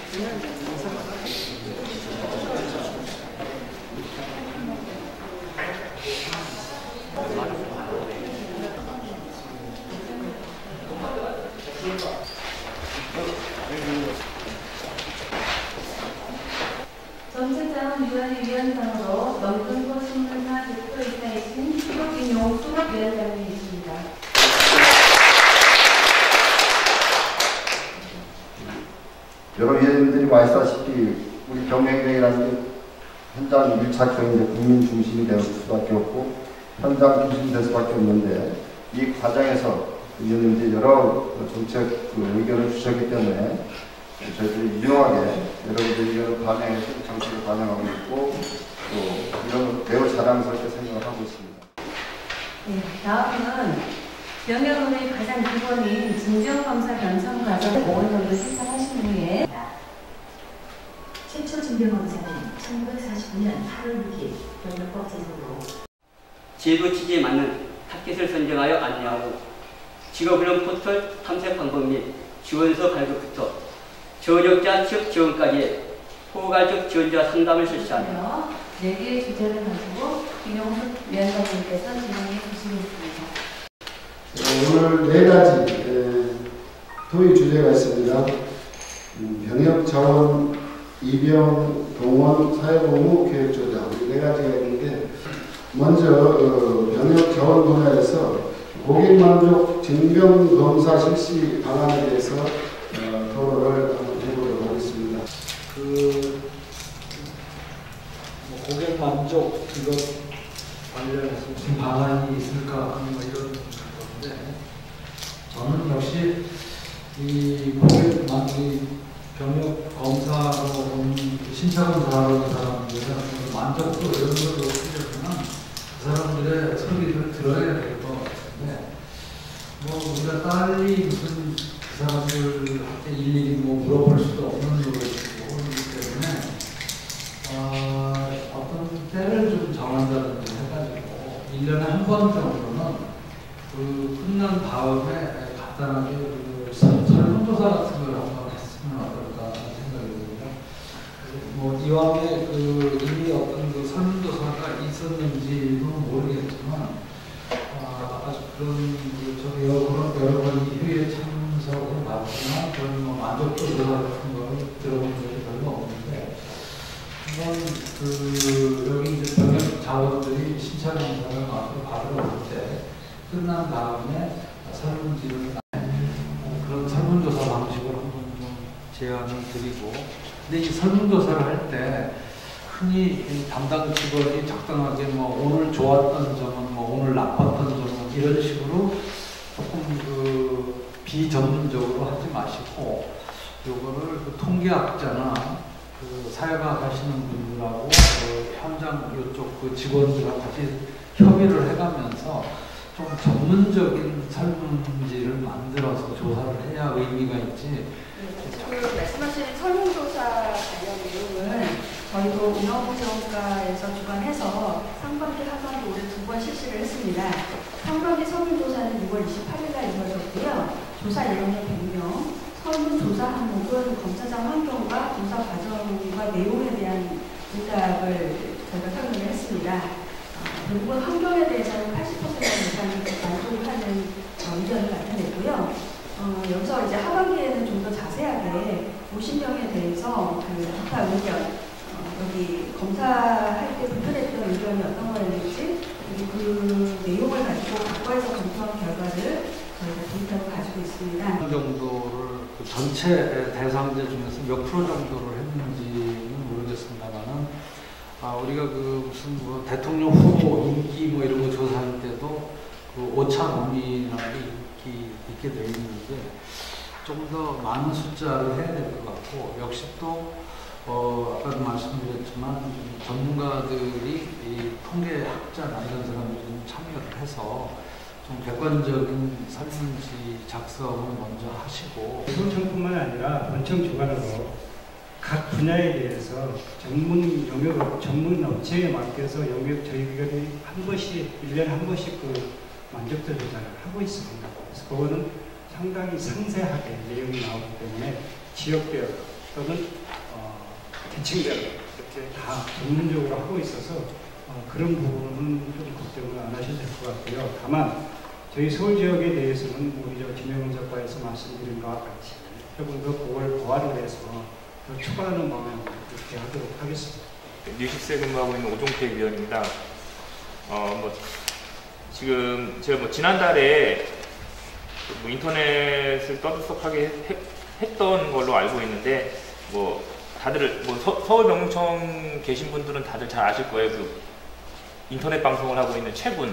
전체장 위원장으로 명등포 신문사 대표이사이신 수록인용 수록위원장님이십니다. 여러 위원님들이 말씀하시다시피 우리 경영대회라는 게 현장 밀착형 이제 국민 중심이 될 수밖에 없고 현장 중심이 될 수밖에 없는데 이 과정에서 위원님들이 여러 정책 의견을 주셨기 때문에 저희들이 유용하게 여러분들 의견을 반영해서 정책을 반영하고 있고 또 이런 매우 자랑스럽게 생각을 하고 있습니다. 네, 다음은 병역의 가장 기본인 진정검사 변청 과정을 5월 정도 실천하신 후에 최초 진정검사는 1949년 8월 6일 병역법 제정으로 제도 취지에 맞는 타깃을 선정하여 안내하고 직업훈련 포털 탐색 방법 및 지원서 발급부터 저력자 취업 지원까지의 포괄적 지원자 상담을 실시하며 4개의 주제를 가지고 김용숙 위원장님께서 진행해 주시겠습니다. 오늘 4가지 토의 주제가 있습니다. 병역 자원, 입영, 동원, 사회보호 계획 조정 4가지가 있는데 먼저 병역 자원 분야에서 고객 만족 징병 검사 실시 방안에 대해서 토론을 한번 해보도록 하겠습니다. 고객 만족 이것 관련해서 무슨 방안이 있을까 하는 뭐 이런 건데 저는 역시 이 고객 만족 병역 검사로 신차 검사로 하는 사람들은 만족도 이런 걸로 필요하면 그 사람들의 소리를 들어야 될 것 같은데 뭐 우리가 딸이 무슨 그 사람들한테 일일이 뭐 물어볼 수도 없는 노릇이고 그렇기 때문에 어떤 때를 좀 정한다든지 해가지고 1년에 한 번 정도는 그 끝난 다음에 간단하게 그 설문조사 같은 걸 한번 했으면 어떨까 생각이 듭니다. 뭐 이왕에 그 이미 어떤 그 설문조사가 있었는지는 모르겠지만 아주 그런 저기 여러 번 회의에 참석을 받지만 그런 뭐 만족도 조사 같은 걸 들어본 적이 별로 없는데 한번 여기 이제 병역 자원들이 신차 검사를 받으러 올 때 끝난 다음에 설문지를 그런 설문조사 방식으로 한번 좀 제안을 드리고 근데 이 설문조사를 할 때 흔히 이 담당 직원이 적당하게 뭐 오늘 좋았던 점은 뭐 오늘 나빴던 점은 이런 식으로 조금 비전문적으로 하지 마시고 요거를 통계학자나 사회과학 하시는 분들하고 현장 이쪽 직원들하고 같이 협의를 해가면서 좀 전문적인 설문지를 만들어서 조사를 해야 의미가 있지. 말씀하신 설문조사 관련 내용은 저희도 운영부지원과에서 주관해서 상반기, 하반기 올해 2번 실시를 했습니다. 상반기 설문조사는 6월 28일 날 이루어졌고요. 조사 예정자 100명, 설문조사 항목은 검사장 환경과 조사 과정과 내용에 대한 응답을 저희가 설명을 했습니다. 대부분 환경에 대해서는 80% 이상이 만족하는 의견을 나타냈고요. 여기서 이제 하반기에는 좀 더 자세하게 50명에 대해서 기타 의견, 여기 검사할 때 불편했던 의견이 어떤 거였는지 그리고 그 내용을 가지고 각과에서 검토한 결과를 저희가 데이터로 가지고 있습니다. 어느 정도를 전체 대상자 중에서 몇 프로 정도를 했는지는 모르겠습니다만은 우리가 무슨 뭐 대통령 후보 인기 뭐 이런 거 조사할 때도 오차 범위라는 게 있게 되어 있는데 좀 더 많은 숫자를 해야 될 것 같고 역시 또 아까도 말씀드렸지만 전문가들이 이 통계학자나 이런 사람들이 좀 참여를 해서 좀 객관적인 설문지 작성을 먼저 하시고 소청뿐만 아니라 본청 주관으로 각 분야에 대해서 전문 영역 전문 업체에 맡겨서 영역 저희들이 한 번씩 1년에 한 번씩 만족도 조사를 하고 있습니다. 그래서 그거는 상당히 상세하게 내용이 나오기 때문에 지역별 또는 계층별로 이렇게 다 전문적으로 하고 있어서 그런 부분은 좀 걱정을 안 하셔도 될 것 같고요. 다만 저희 서울 지역에 대해서는 우리 김영훈 작가에서 말씀드린 것과 같이 조금 더 그걸 보완을 해서 더 추가하는 방향으로 그렇게 하도록 하겠습니다. 뉴식스에 근무하고 있는 오종택 위원입니다. 지금 제가 지난달에 인터넷을 떠들썩하게 했던 걸로 알고 있는데 다들 서울병무청 계신 분들은 다들 잘 아실 거예요. 인터넷 방송을 하고 있는 최군.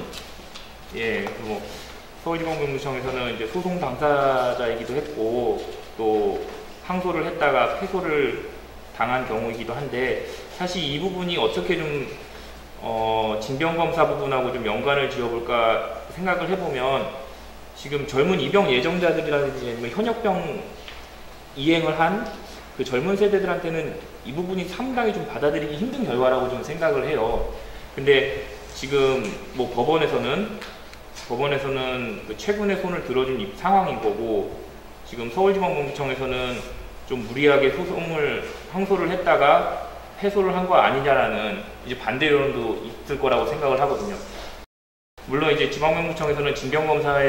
서울지방병무청에서는 이제 소송 당사자이기도 했고 또 항소를 했다가 패소를 당한 경우이기도 한데 사실 이 부분이 어떻게 좀 징병검사 부분하고 좀 연관을 지어볼까 생각을 해보면 지금 젊은 입영 예정자들이라든지 아니면 현역병 이행을 한 그 젊은 세대들한테는 이 부분이 상당히 좀 받아들이기 힘든 결과라고 좀 생각을 해요. 근데 지금 법원에서는 그 최근의 손을 들어준 상황인 거고 지금 서울지방법무청에서는 좀 무리하게 항소를 했다가 패소를 한 거 아니냐라는 이제 반대 여론도 있을 거라고 생각을 하거든요. 물론 이제 지방법무청에서는 징병검사에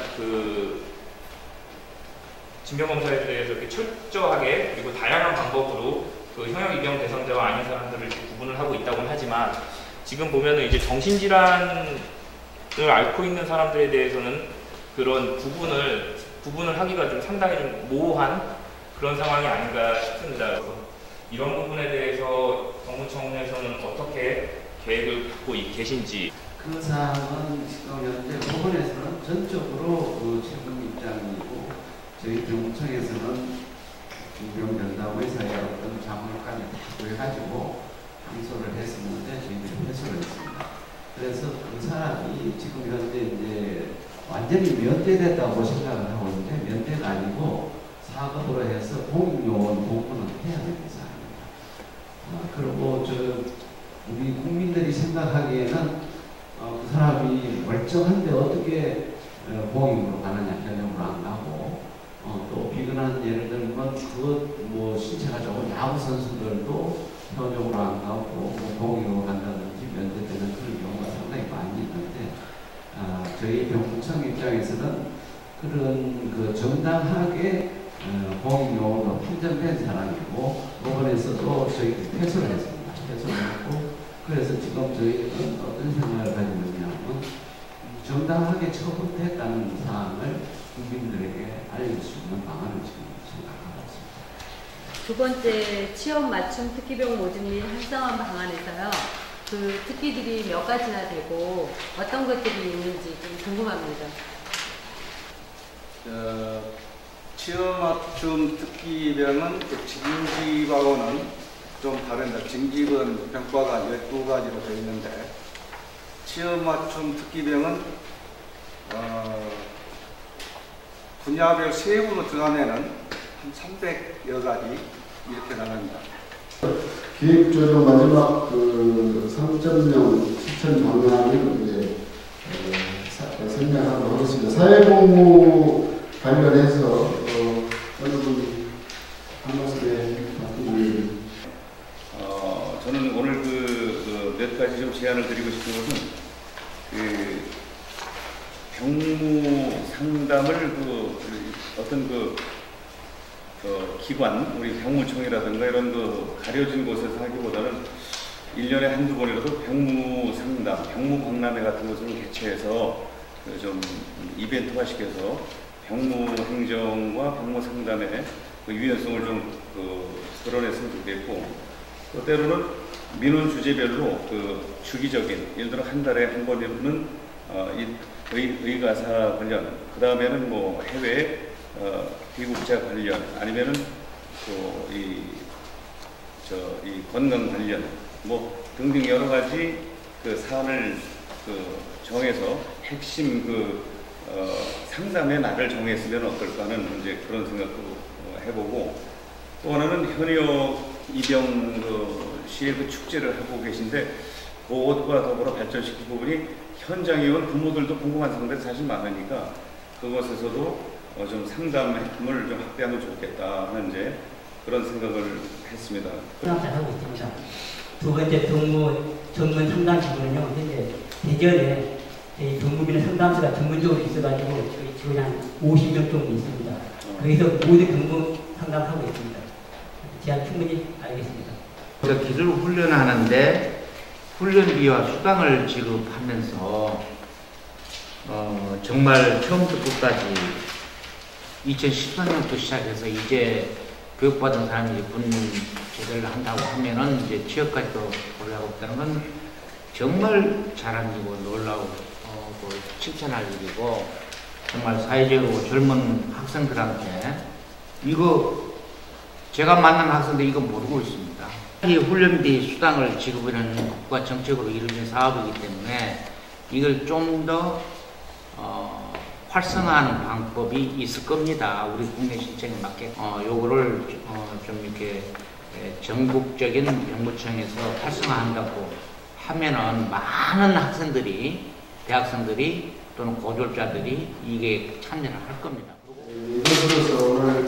대해서 이렇게 철저하게 그리고 다양한 방법으로 그 현역 입영 대상자와 아닌 사람들을 구분을 하고 있다고는 하지만 지금 보면은 이제 정신질환을 앓고 있는 사람들에 대해서는 그런 구분을 하기가 좀 상당히 좀 모호한 그런 상황이 아닌가 싶습니다. 이런 부분에 대해서 법무청에서는 어떻게 계획을 갖고 계신지. 그 사항은 지금 현재 법원에서는 전적으로 최근 입장이고 저희 병무청에서는 중병전담의사의 어떤 자문까지 다 구해가지고 항소를 했었는데 저희들이 패소를 했습니다. 그래서 그 사람이 지금 현재 이제 완전히 면제됐다고 생각을 하고 있는데 면제가 아니고 사급으로 해서 공익요원 공부는 해야 되는 사람입니다. 그리고 우리 국민들이 생각하기에는 그 사람이 멀쩡한데 어떻게 공익으로 가느냐 전형으로 안 가고 또 비근한 예를 들면 신체가 좋은 야구 선수들도 현역으로 안 가고 공익으로 간다든지 면제되는 그런 경우가 상당히 많이 있는데 저희 병무청 입장에서는 그런 정당하게 공익요원으로 판정된 사람이고 법원에서도 저희 패소를 했습니다. 패소를 했고 그래서 지금 저희는 어떤 생각을 가지고 있냐면 정당하게 처분됐다는 사항을 국민들에게 알릴 수 있는 방안을 지금 생각하고 있습니다. 두 번째 취업 맞춤 특기병 모집 및 활성화 방안에서요. 그 특기들이 몇 가지나 되고 어떤 것들이 있는지 좀 궁금합니다. 취업 맞춤 특기병은 징집하고는 좀 다릅니다. 징집은 병과가 12가지로 되어 있는데 취업 맞춤 특기병은 분야별 세부로 들어가면은 한 300여 가지 이렇게 나갑니다. 기획조정 마지막 3.0 실천 방향을 이제 설명하도록 하겠습니다. 사회복무 관련해서 어느 분이 한 말씀에 바꾸기. 저는 오늘 몇 가지 좀 제안을 드리고 싶은 것은 병무 상담을 어떤 기관, 우리 병무청이라든가 이런 가려진 곳에서 하기보다는 1년에 한두 번이라도 병무 상담, 병무 박람회 같은 것을 개최해서 좀 이벤트화 시켜서 병무 행정과 병무 상담의 유연성을 좀 드러냈으면 좋겠고, 또 때로는 민원 주제별로 주기적인, 예를 들어 한 달에 한 번이면 의가사 관련, 그 다음에는 해외 비국자 관련, 아니면은 이 건강 관련, 등등 여러 가지 사안을 정해서 핵심 상담의 날을 정했으면 어떨까 하는 이제 그런 생각도 해보고, 또 하나는 현역 입영 시의 축제를 하고 계신데 그것과 더불어 발전시킬 부분이 현장에 온 부모들도 궁금한 사람들이 사실 많으니까 그것에서도 좀 상담을 좀 확대하면 좋겠다 하는 이제 그런 생각을 했습니다. 잘하고 있습니다. 두 번째 동무 전문 상담 지구는요, 현재 대전에 저희 동무비는 상담소가 전문적으로 있어가지고 저희 지구에 한 50명 정도 있습니다. 거기서 모든 동무 상담하고 있습니다. 제가 충분히 알겠습니다. 기술 훈련하는데 훈련비와 수당을 지급하면서 정말 처음부터 끝까지 2014년부터 시작해서 이제 교육받은 사람이 군 제대를 한다고 하면은 이제 취업까지도 올라가고 있다는 건 정말 잘한 일이고 놀라고 칭찬할 일이고 정말 사회적으로 젊은 학생들한테 이거 제가 만난 학생들 이거 모르고 있습니다. 이 훈련비 수당을 지급하는 국가 정책으로 이루어진 사업이기 때문에 이걸 좀 더 활성화하는 방법이 있을 겁니다. 우리 국내 실정에 맞게 요거를 좀 이렇게 전국적인 병무청에서 활성화한다고 하면은 많은 학생들이 대학생들이 또는 고졸자들이 이게 참여를 할 겁니다. 이것으로서 오늘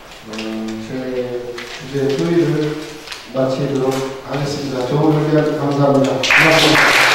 제 주제 토의를 마치도록 하겠습니다. 좋은 의견 감사합니다. 고맙습니다.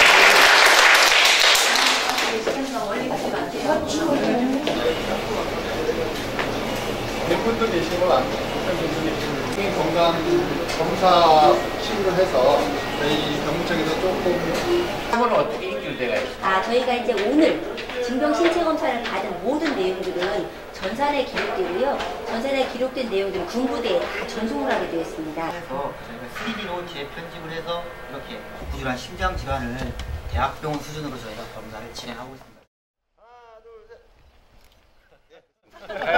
분도 계시고 어떤 분들이 건강 검사 시구를 해서 저희 병무청에서 조금 학원은 어떻게 인출되어 있습니까? 저희가 이제 오늘 징병 신체 검사를 받은 모든 내용들은 전산에 기록되고요. 전산에 기록된 내용들은 군부대에 다 전송을 하게 되어 있습니다. 그래서 저희가 3D로 재편집을 해서 이렇게 구조한 심장 질환을 대학병원 수준으로 저희가 검사를 진행하고 있습니다. 하나, 둘, 셋.